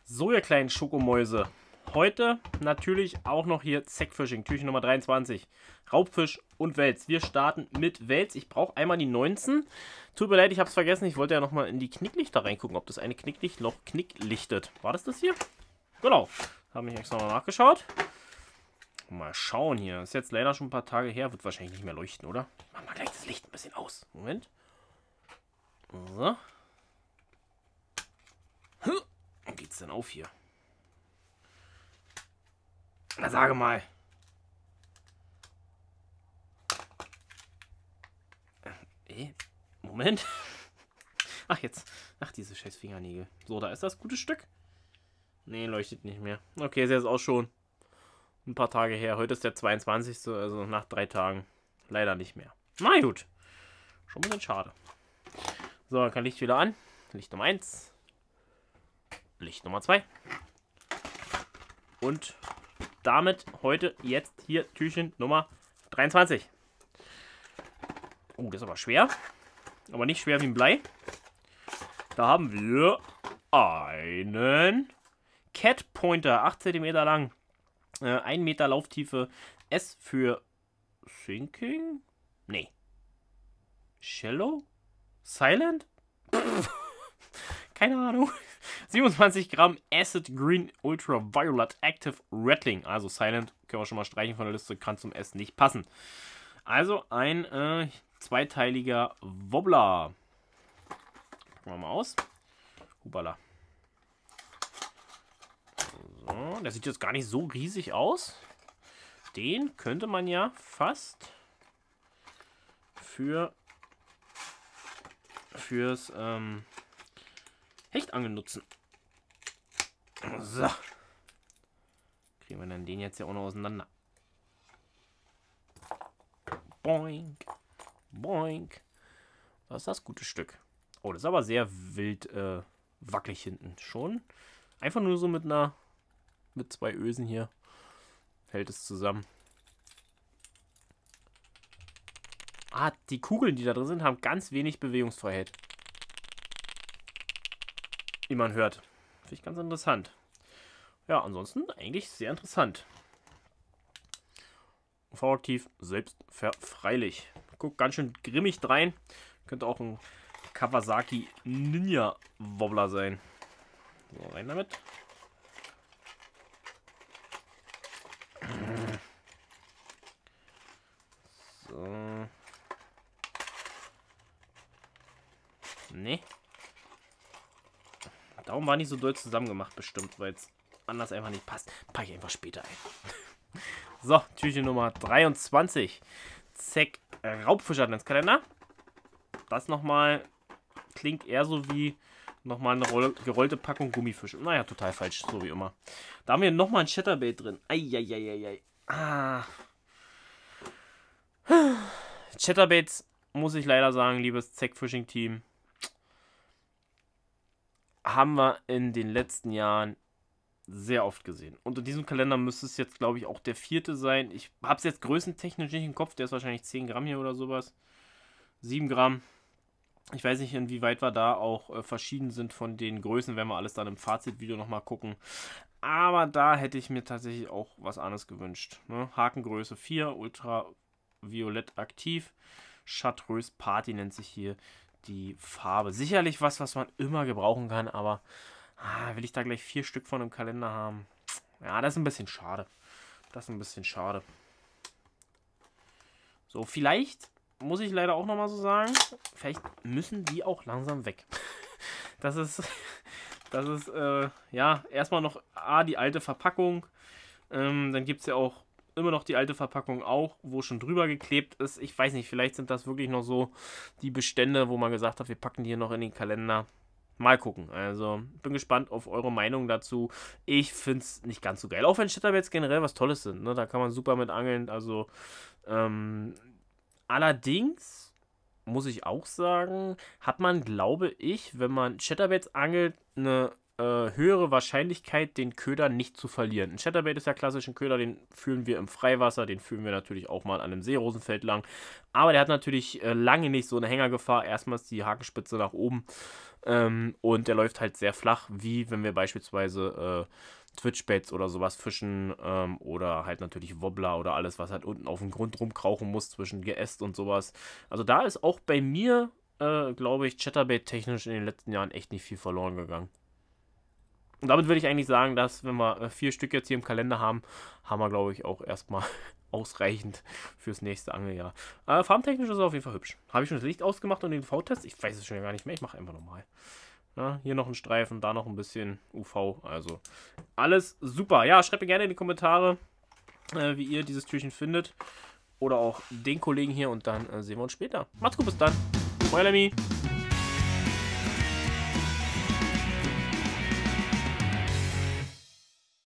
So, ihr kleinen Schokomäuse. Heute natürlich auch noch hier Zackfishing, Türchen Nummer 23. Raubfisch und Wels. Wir starten mit Wels. Ich brauche einmal die 19. Tut mir leid, ich habe es vergessen. Ich wollte ja nochmal in die Knicklichter reingucken, ob das eine Knicklicht noch knicklichtet. War das hier? Genau. Habe ich extra mal nachgeschaut. Mal schauen hier. Ist jetzt leider schon ein paar Tage her. Wird wahrscheinlich nicht mehr leuchten, oder? Machen wir gleich das Licht ein bisschen aus. Moment. So. Wo geht's denn auf hier? Na, sage mal. Moment. Ach, jetzt. Ach, diese scheiß Fingernägel. So, da ist das gute Stück. Nee, leuchtet nicht mehr. Okay, ist jetzt auch schon ein paar Tage her. Heute ist der 22. Also nach 3 Tagen. Leider nicht mehr. Na gut. Schon ein bisschen schade. So, dann kann Licht wieder an. Licht Nummer 1. Licht Nummer 2. Und damit heute jetzt hier Türchen Nummer 23. Oh, das ist aber schwer. Aber nicht schwer wie ein Blei. Da haben wir einen Cat Pointer, 8 cm lang. 1 Meter Lauftiefe. S für Sinking? Nee. Shallow? Silent? Keine Ahnung. 27 Gramm Acid Green Ultraviolet Active Rattling. Also Silent können wir schon mal streichen von der Liste. Kann zum S nicht passen. Also ein zweiteiliger Wobbler. Packen wir mal aus. Hubala. So, der sieht jetzt gar nicht so riesig aus. Den könnte man ja fast fürs Hechtangeln nutzen. So. Kriegen wir dann den jetzt ja auch noch auseinander. Boink. Boink. Was ist das gute Stück? Oh, das ist aber sehr wild wackelig hinten. Schon. Einfach nur so mit 2 Ösen hier. Hält es zusammen. Ah, die Kugeln, die da drin sind, haben ganz wenig Bewegungsfreiheit. Wie man hört. Finde ich ganz interessant. Ja, ansonsten eigentlich sehr interessant. UV-aktiv, selbstverfreilich. Guckt ganz schön grimmig rein. Könnte auch ein Kawasaki Ninja Wobbler sein. So, rein damit. So. Nee. Darum war nicht so doll zusammen gemacht, bestimmt, weil es anders einfach nicht passt. Packe ich einfach später ein. So, Türchen Nummer 23. Zack, Raubfisch Adventskalender. Das nochmal klingt eher so wie nochmal eine gerollte Packung Gummifisch. Naja, total falsch, so wie immer. Da haben wir nochmal ein Chatterbait drin. Eieieiei. Ah. Chatterbaits, muss ich leider sagen, liebes Zackfishing-Team, haben wir in den letzten Jahren sehr oft gesehen. Und in diesem Kalender müsste es jetzt, glaube ich, auch der 4. sein. Ich habe es jetzt größentechnisch nicht im Kopf. Der ist wahrscheinlich 10 Gramm hier oder sowas. 7 Gramm. Ich weiß nicht, inwieweit wir da auch verschieden sind von den Größen. Werden wir alles dann im Fazitvideo nochmal gucken. Aber da hätte ich mir tatsächlich auch was anderes gewünscht. Ne? Hakengröße 4, Ultraviolett aktiv. Chartreuse Party nennt sich hier die Farbe. Sicherlich was man immer gebrauchen kann, aber will ich da gleich 4 Stück von im Kalender haben? Ja, das ist ein bisschen schade. Das ist ein bisschen schade. So, vielleicht muss ich leider auch nochmal so sagen, vielleicht müssen die auch langsam weg. Das ist ja, erstmal noch die alte Verpackung. Dann gibt es ja auch immer noch die alte Verpackung auch, wo schon drüber geklebt ist. Ich weiß nicht, vielleicht sind das wirklich noch so die Bestände, wo man gesagt hat, wir packen die hier noch in den Kalender. Mal gucken. Also, bin gespannt auf eure Meinung dazu. Ich finde es nicht ganz so geil. Auch wenn Chatterbaits generell was Tolles sind. Ne? Da kann man super mit angeln. Also, allerdings muss ich auch sagen, hat man, glaube ich, wenn man Chatterbaits angelt, eine höhere Wahrscheinlichkeit, den Köder nicht zu verlieren. Ein Chatterbait ist ja klassisch ein Köder, den führen wir im Freiwasser, den führen wir natürlich auch mal an einem Seerosenfeld lang. Aber der hat natürlich lange nicht so eine Hängergefahr. Erstmal ist die Hakenspitze nach oben Und der läuft halt sehr flach, wie wenn wir beispielsweise Twitch-Baits oder sowas fischen oder halt natürlich Wobbler oder alles, was halt unten auf dem Grund rumkrauchen muss zwischen Geäst und sowas. Also da ist auch bei mir, glaube ich, Chatterbait-technisch in den letzten Jahren echt nicht viel verloren gegangen. Und damit würde ich eigentlich sagen, dass, wenn wir 4 Stück jetzt hier im Kalender haben, haben wir, glaube ich, auch erstmal ausreichend fürs nächste Angeljahr. Farmtechnisch ist er auf jeden Fall hübsch. Habe ich schon das Licht ausgemacht und den UV-Test? Ich weiß es schon gar nicht mehr. Ich mache einfach nochmal. Ja, hier noch ein Streifen, da noch ein bisschen UV. Also alles super. Ja, schreibt mir gerne in die Kommentare, wie ihr dieses Türchen findet. Oder auch den Kollegen hier und dann sehen wir uns später. Macht's gut, bis dann. Euer Lemmy.